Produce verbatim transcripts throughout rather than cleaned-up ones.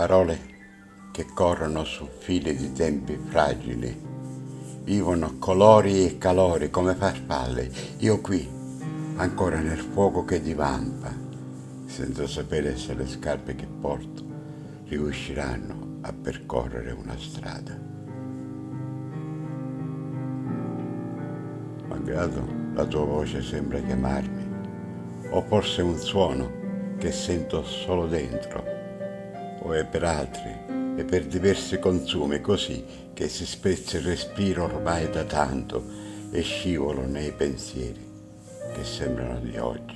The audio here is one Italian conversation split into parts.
Parole che corrono su fili di tempi fragili, vivono colori e calori come farfalle. Io qui, ancora nel fuoco che divampa, senza sapere se le scarpe che porto riusciranno a percorrere una strada. Malgrado la tua voce sembra chiamarmi, o forse un suono che sento solo dentro, o è per altri e per diversi consumi, così che si spezza il respiro ormai da tanto e scivolo nei pensieri che sembrano di oggi.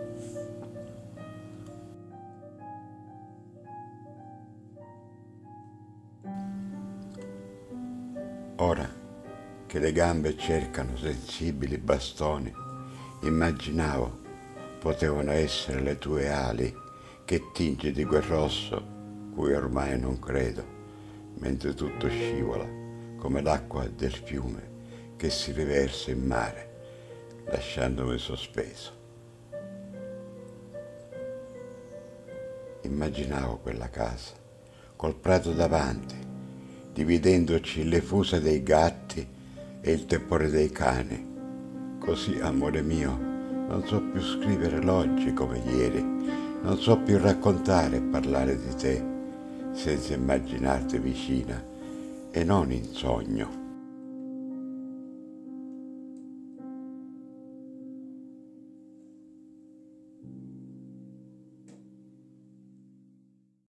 Ora che le gambe cercano sensibili bastoni, immaginavo potevano essere le tue ali che tingi di quel rosso cui ormai non credo, mentre tutto scivola come l'acqua del fiume che si riversa in mare, lasciandomi sospeso. Immaginavo quella casa, col prato davanti, dividendoci le fuse dei gatti e il tepore dei cani. Così, amore mio, non so più scrivere l'oggi come ieri, non so più raccontare e parlare di te senza immaginarti vicina e non in sogno.